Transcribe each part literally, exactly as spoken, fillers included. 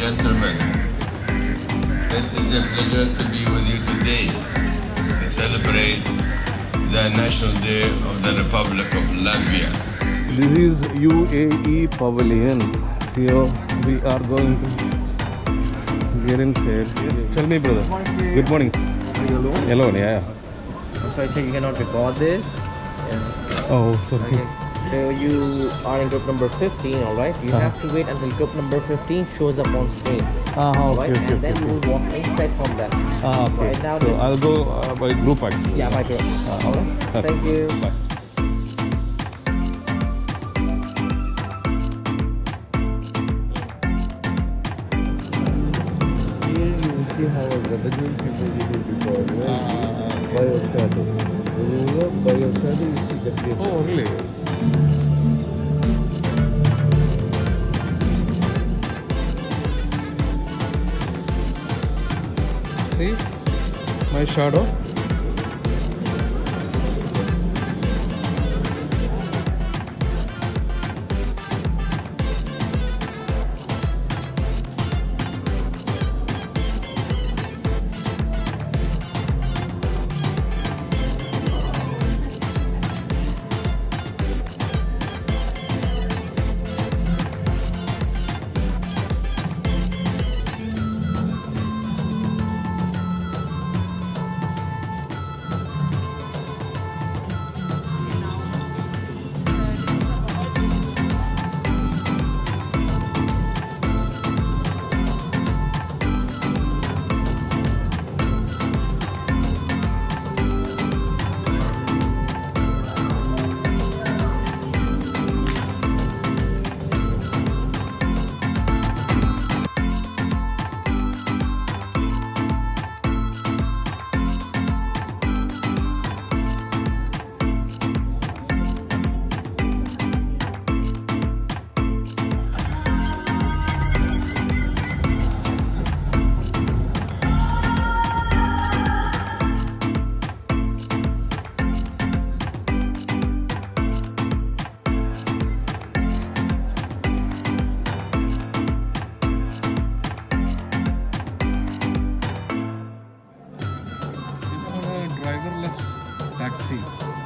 gentlemen, it is a pleasure to be with you today to celebrate the National Day of the Republic of Latvia. This is U A E Pavilion. Here we are going to get inside. Yes, tell me, brother. Good morning. Are you alone? Alone, yeah. So I said you cannot record this. Yeah. Oh, sorry. Okay. So you are in group number fifteen, alright? You Uh-huh. have to wait until group number fifteen shows up on screen. Ah, okay, Alright? okay, And okay, then okay. you will walk inside from that. Ah, okay. Right now So this- I'll go uh, by group actually. Yeah, by group. Ah, Alright? okay. Thank you. Bye. Here you will see how was the Bedouin people did it before. Right? By your shadow. When you look by your shadow, you see the people. Oh, really? See my shadow. Driverless taxi.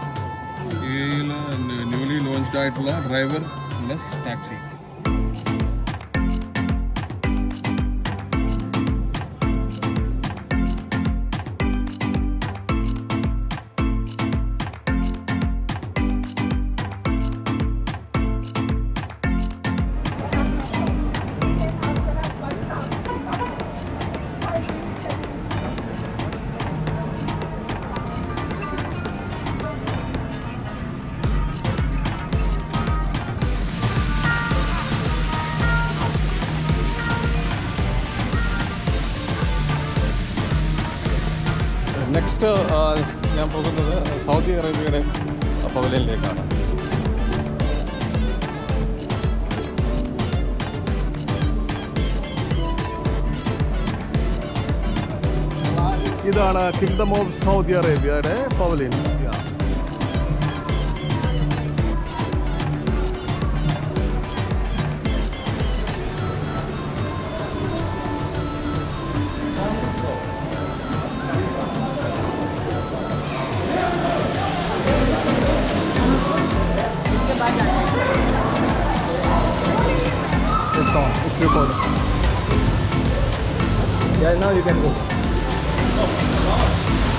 Newly launched driverless taxi. Next ഞാൻ പോകുന്നത് Saudi അറേബ്യയുടെ പവലിയനിലേക്കാണ്. ഇതാണ് kingdom of Saudi അറേബ്യയുടെ pavilion. It's on. It's recording. Yeah, now you can go.